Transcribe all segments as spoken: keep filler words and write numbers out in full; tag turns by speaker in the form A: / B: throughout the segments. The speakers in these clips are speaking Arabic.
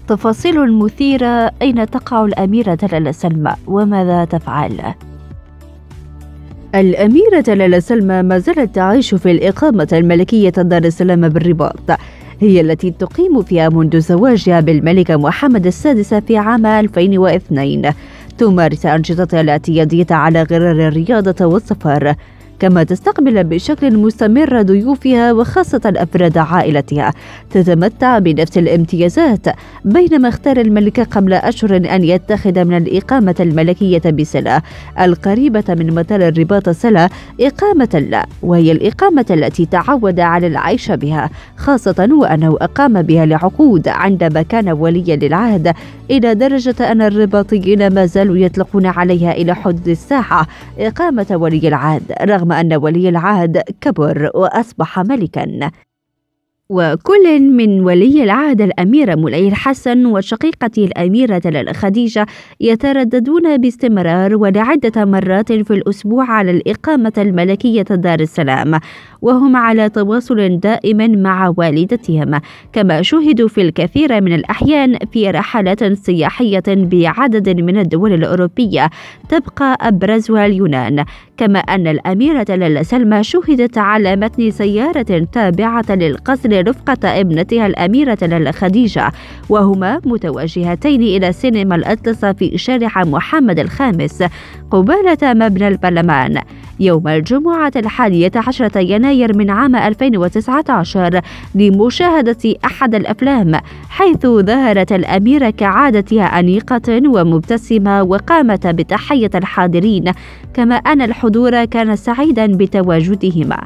A: تفاصيل مثيرة. أين تقع الأميرة لالا سلمى وماذا تفعل؟ الأميرة لالا سلمى ما زالت تعيش في الإقامة الملكية دار السلام بالرباط، هي التي تقيم فيها منذ زواجها بالملك محمد السادس في عام ألفين واثنين. تمارس أنشطتها الاعتيادية على غرار الرياضة والسفر، كما تستقبل بشكل مستمر ضيوفها وخاصة أفراد عائلتها. تتمتع بنفس الامتيازات، بينما اختار الملك قبل أشهر أن يتخذ من الإقامة الملكية بسلا القريبة من مطار الرباط سلا إقامة لا، وهي الإقامة التي تعود على العيش بها، خاصة وأنه أقام بها لعقود عندما كان وليا للعهد، إلى درجة أن الرباطيين ما زالوا يطلقون عليها إلى حدود الساعة إقامة ولي العهد، رغم أن ولي العهد كبر وأصبح ملكا. وكل من ولي العهد الأميرة مولاي الحسن وشقيقته الأميرة لالا خديجة يترددون باستمرار ولعدة مرات في الأسبوع على الإقامة الملكية دار السلام، وهم على تواصل دائم مع والدتهم، كما شوهدوا في الكثير من الأحيان في رحلات سياحية بعدد من الدول الأوروبية تبقى أبرزها اليونان. كما أن الأميرة لالا سلمى شوهدت على متن سيارة تابعة للقصر رفقة ابنتها الأميرة لالا خديجة، وهما متوجهتين إلى سينما الأطلس في شارع محمد الخامس قبالة مبنى البرلمان يوم الجمعة الحادية عشرة يناير من عام ألفين وتسعة عشر لمشاهدة أحد الأفلام، حيث ظهرت الأميرة كعادتها أنيقة ومبتسمة وقامت بتحية الحاضرين، كما أن الحضور كان سعيدا بتواجدهما.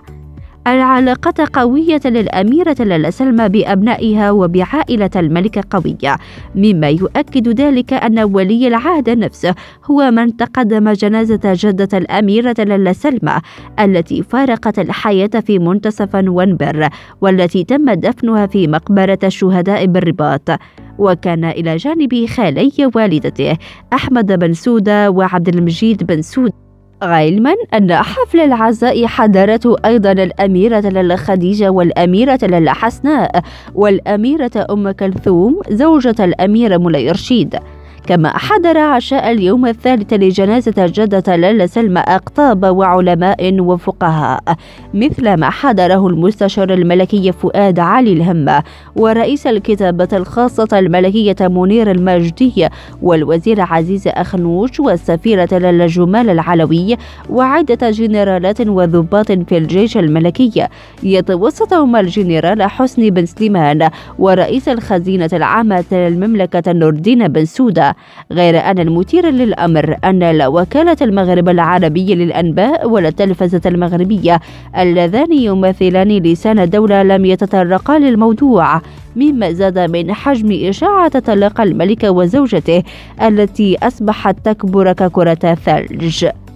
A: العلاقة قوية للأميرة لالا سلمى بأبنائها وبعائلة الملك قوية، مما يؤكد ذلك أن ولي العهد نفسه هو من تقدم جنازة جدة الأميرة لالا سلمى التي فارقت الحياة في منتصف نوفمبر، والتي تم دفنها في مقبرة الشهداء بالرباط. وكان إلى جانب خالي والدته أحمد بن سودة وعبد المجيد بن سودة. علما أن حفل العزاء حضرته أيضا الأميرة لالا خديجة والأميرة لالا حسناء والأميرة أم كلثوم زوجة الأمير مولاي رشيد. كما حضر عشاء اليوم الثالث لجنازة جدة لالا سلمى أقطاب وعلماء وفقهاء، مثل ما حضره المستشار الملكي فؤاد علي الهمة ورئيس الكتابة الخاصة الملكية منير الماجدي والوزير عزيز أخنوش والسفيرة لالا جمال العلوي وعدة جنرالات وضباط في الجيش الملكي، يتوسطهم الجنرال حسني بن سليمان ورئيس الخزينة العامة للمملكة نور الدين بن سودة. غير أن المثير للأمر أن لا وكالة المغرب العربي للأنباء ولا التلفزة المغربية اللذان يمثلان لسان دولة لم يتطرقا للموضوع، مما زاد من حجم إشاعة طلاق الملك وزوجته التي أصبحت تكبر ككرة ثلج.